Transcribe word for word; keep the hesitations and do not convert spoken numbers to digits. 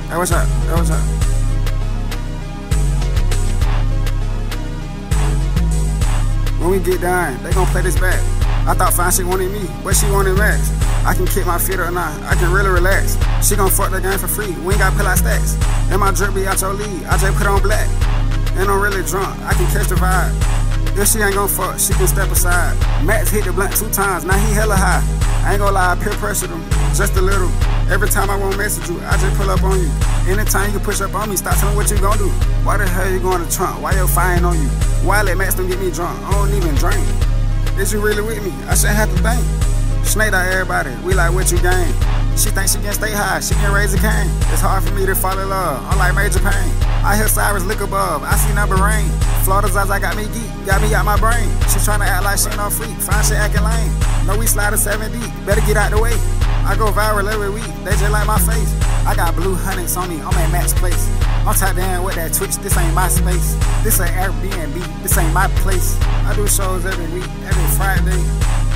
Hey, what's up? Hey, what's up? When we get done, they gon' play this back. I thought fine shit wanted me, but she wanted Max. I can kick my feet or not, I can really relax. She gon' fuck the game for free, we ain't gotta pull out stacks. And my drip be out your league, I just put on black. And I'm really drunk, I can catch the vibe. If she ain't gon' fuck, she can step aside. Max hit the blunt two times, now he hella high. I ain't gon' lie, I peer pressured him, just a little. Every time I won't message you, I just pull up on you. Anytime you push up on me, stop telling what you gon' do. Why the hell you going to Trump? Why your fine on you? Why let Max don't get me drunk? I don't even drink. Is you really with me? I shouldn't have to think. Snake out everybody, we like what you gain. She thinks she can stay high, she can raise a cane. It's hard for me to fall in love, I'm like Major Pain. I hear Cyrus lick above, I see number rain. Florida's eyes, I got me geek, got me out my brain. She tryna act like she no freak, fine shit acting lame. No, we slide a seven deep, better get out the way. I go viral every week, they just like my face. I got blue hundreds on me, I'm at Max Place. I'm tapped in with that Twitch, this ain't my space. This ain't Airbnb, this ain't my place. I do shows every week, every Friday.